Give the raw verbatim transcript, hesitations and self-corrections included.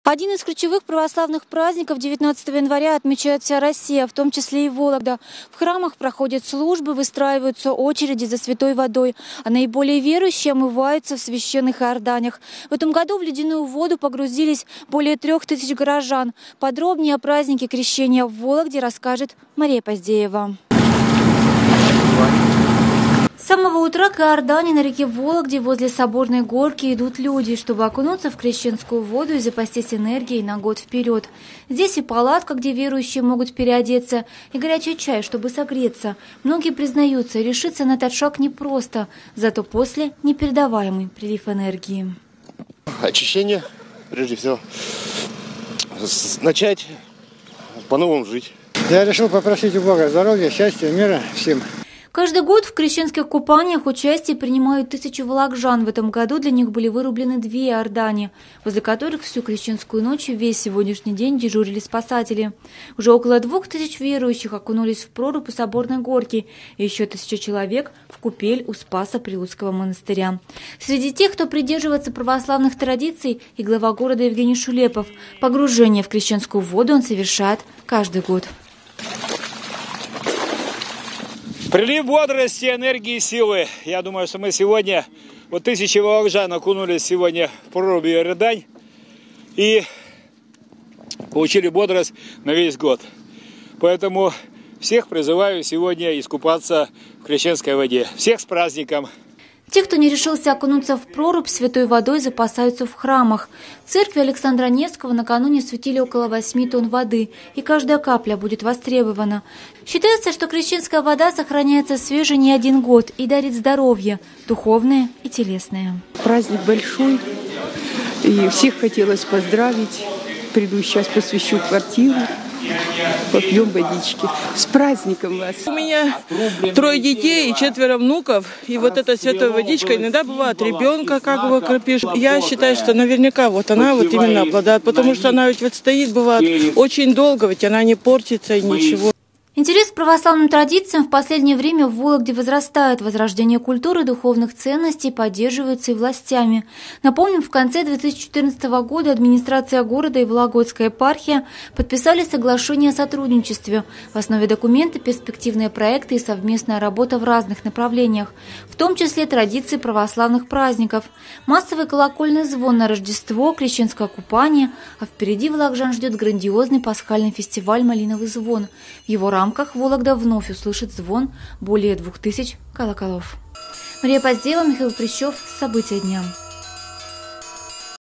Один из ключевых православных праздников девятнадцатого января отмечает вся Россия, в том числе и Вологда. В храмах проходят службы, выстраиваются очереди за святой водой, а наиболее верующие омываются в священных иорданях. В этом году в ледяную воду погрузились более трех тысяч горожан. Подробнее о празднике крещения в Вологде расскажет Мария Поздеева. С самого утра к Иордане на реке Вологде возле Соборной горки идут люди, чтобы окунуться в крещенскую воду и запастись энергией на год вперед. Здесь и палатка, где верующие могут переодеться, и горячий чай, чтобы согреться. Многие признаются, решиться на этот шаг непросто, зато после непередаваемый прилив энергии. Очищение, прежде всего. Начать по-новому жить. Я решил попросить у Бога здоровья, счастья, мира всем. Каждый год в крещенских купаниях участие принимают тысячи волокжан. В этом году для них были вырублены две иордани, возле которых всю крещенскую ночь и весь сегодняшний день дежурили спасатели. Уже около двух тысяч верующих окунулись в прорубь у Соборной горки, и еще тысяча человек в купель у Спаса Прилуцкого монастыря. Среди тех, кто придерживается православных традиций, и глава города Евгений Шулепов. Погружение в крещенскую воду он совершает каждый год. Прилив бодрости, энергии, силы. Я думаю, что мы сегодня, вот тысячи волокжан окунулись сегодня в прорубь Иордань и получили бодрость на весь год. Поэтому всех призываю сегодня искупаться в крещенской воде. Всех с праздником! Те, кто не решился окунуться в прорубь, святой водой запасаются в храмах. В церкви Александра Невского накануне светили около восьми тонн воды, и каждая капля будет востребована. Считается, что крещенская вода сохраняется свежей не один год и дарит здоровье, духовное и телесное. Праздник большой, и всех хотелось поздравить. Приду сейчас, посвящу квартиру. Попьем водички. С праздником вас! У меня трое детей и четверо внуков. И вот эта святой водичка иногда бывает ребенка как бы кропишь. Я считаю, что наверняка вот она вот именно обладает. Потому что она ведь вот стоит, бывает, очень долго, ведь она не портится и ничего. Интерес к православным традициям в последнее время в Вологде возрастает. Возрождение культуры и духовных ценностей поддерживается и властями. Напомним, в конце две тысячи четырнадцатого года администрация города и Вологодская епархия подписали соглашение о сотрудничестве. В основе документа перспективные проекты и совместная работа в разных направлениях, в том числе традиции православных праздников. Массовый колокольный звон на Рождество, крещенское купание, а впереди волокжан ждет грандиозный пасхальный фестиваль «Малиновый звон». В его рамках В рамках Вологда вновь услышит звон более двух тысяч колоколов. Мария Поздеева, Михаил Прищев. События дня.